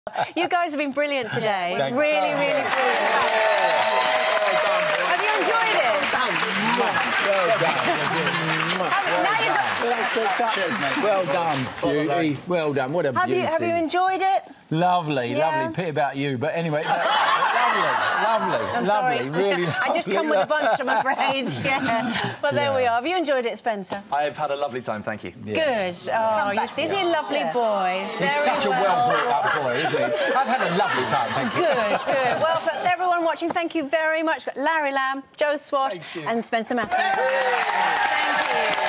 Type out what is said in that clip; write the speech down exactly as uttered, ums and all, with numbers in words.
You guys have been brilliant today. Thanks. Really, really brilliant. Have you enjoyed it? Well done. Have, now you've got... Cheers, mate. Well done, beauty. Well done. What a have beauty. you have you enjoyed it? Lovely, Yeah. lovely. Pity about you, but anyway, no, lovely, lovely, I'm lovely. sorry. Really. I just come with a bunch, I'm afraid. Yeah. But there Yeah. we are. Have you enjoyed it, Spencer? I've had a lovely time, thank you. Yeah. Good. Oh, you see, isn't he a lovely boy? He's Very such a well brought up boy, isn't he? I've had a lovely time, thank you. Good, good. Well, for everyone watching, thank you very much. Larry Lamb, Joe Swash, and Spencer Matthews. Thank you.